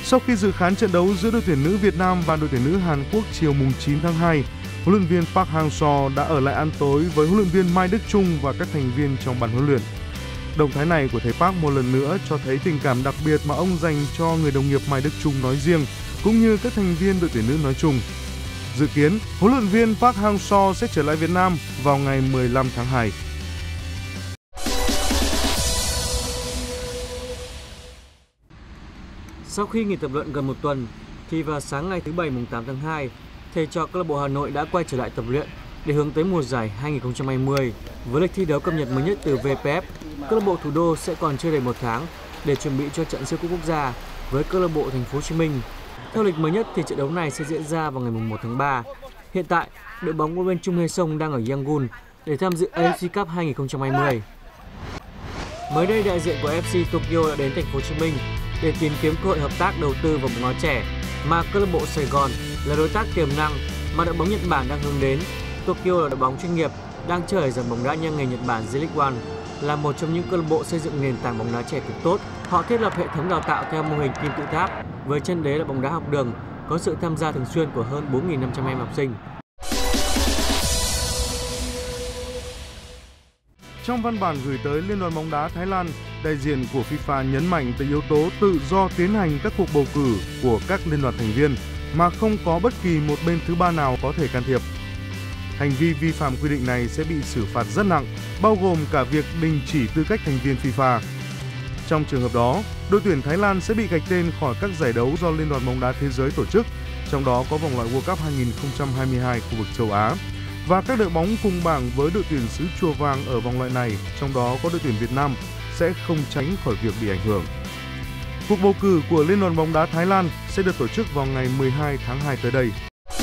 Sau khi dự khán trận đấu giữa đội tuyển nữ Việt Nam và đội tuyển nữ Hàn Quốc chiều mùng 9 tháng 2, huấn luyện viên Park Hang-seo đã ở lại ăn tối với huấn luyện viên Mai Đức Chung và các thành viên trong ban huấn luyện. Động thái này của thầy Park một lần nữa cho thấy tình cảm đặc biệt mà ông dành cho người đồng nghiệp Mai Đức Chung nói riêng, cũng như các thành viên đội tuyển nữ nói chung. Dự kiến, huấn luyện viên Park Hang-seo sẽ trở lại Việt Nam vào ngày 15 tháng 2. Sau khi nghỉ tập luyện gần một tuần, thì vào sáng ngày thứ Bảy mùng 8 tháng 2, thầy trò câu lạc bộ Hà Nội đã quay trở lại tập luyện để hướng tới mùa giải 2020. Với lịch thi đấu cập nhật mới nhất từ VPF, câu lạc bộ Thủ đô sẽ còn chưa đầy một tháng để chuẩn bị cho trận siêu cúp quốc gia với câu lạc bộ Thành phố Hồ Chí Minh. Theo lịch mới nhất thì trận đấu này sẽ diễn ra vào ngày mùng 1 tháng 3. Hiện tại, đội bóng của bên Chung Hae Song đang ở Yangon để tham dự AFC Cup 2020. Mới đây, đại diện của FC Tokyo đã đến Thành phố Hồ Chí Minh để tìm kiếm cơ hội hợp tác đầu tư vào bóng đá trẻ mà câu lạc bộ Sài Gòn là đối tác tiềm năng mà đội bóng Nhật Bản đang hướng đến. Tokyo là đội bóng chuyên nghiệp đang chơi ở giải bóng đá nhanh nghề Nhật Bản J-League One, là một trong những câu lạc bộ xây dựng nền tảng bóng đá trẻ cực tốt. Họ thiết lập hệ thống đào tạo theo mô hình kim tự tháp với chân đế là bóng đá học đường, có sự tham gia thường xuyên của hơn 4.500 em học sinh. Trong văn bản gửi tới Liên đoàn bóng đá Thái Lan, đại diện của FIFA nhấn mạnh tới yếu tố tự do tiến hành các cuộc bầu cử của các liên đoàn thành viên mà không có bất kỳ một bên thứ ba nào có thể can thiệp. Hành vi vi phạm quy định này sẽ bị xử phạt rất nặng, bao gồm cả việc đình chỉ tư cách thành viên FIFA. Trong trường hợp đó, đội tuyển Thái Lan sẽ bị gạch tên khỏi các giải đấu do Liên đoàn bóng đá thế giới tổ chức, trong đó có vòng loại World Cup 2022 khu vực châu Á. Và các đội bóng cùng bảng với đội tuyển xứ Chùa Vàng ở vòng loại này, trong đó có đội tuyển Việt Nam, sẽ không tránh khỏi việc bị ảnh hưởng. Cuộc bầu cử của Liên đoàn bóng đá Thái Lan sẽ được tổ chức vào ngày 12 tháng 2 tới đây.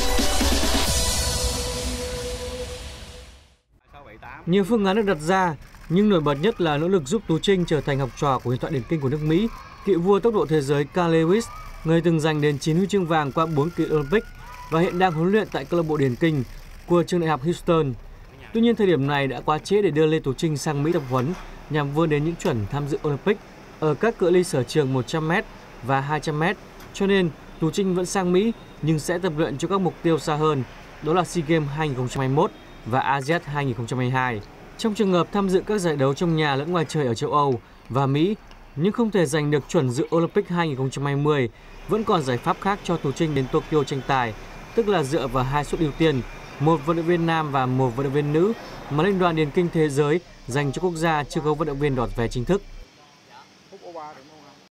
Nhiều phương án được đặt ra, nhưng nổi bật nhất là nỗ lực giúp Tú Trinh trở thành học trò của huyền thoại điền kinh của nước Mỹ, cựu vua tốc độ thế giới Carl Lewis, người từng giành đến 9 huy chương vàng qua 4 kỳ Olympic và hiện đang huấn luyện tại câu lạc bộ điền kinh của trường đại học Houston. Tuy nhiên, thời điểm này đã quá trễ để đưa Lê Tú Trinh sang Mỹ tập huấn nhằm vươn đến những chuẩn tham dự Olympic ở các cự ly sở trường 100m và 200m. Cho nên, Tú Trinh vẫn sang Mỹ nhưng sẽ tập luyện cho các mục tiêu xa hơn, đó là SEA Games 2021 và ASEAN 2022. Trong trường hợp tham dự các giải đấu trong nhà lẫn ngoài trời ở châu Âu và Mỹ nhưng không thể giành được chuẩn dự Olympic 2020, vẫn còn giải pháp khác cho Tú Trinh đến Tokyo tranh tài, tức là dựa vào 2 suất ưu tiên, một vận động viên nam và một vận động viên nữ mà Liên đoàn điền kinh thế giới dành cho quốc gia chưa có vận động viên đoạt vé chính thức.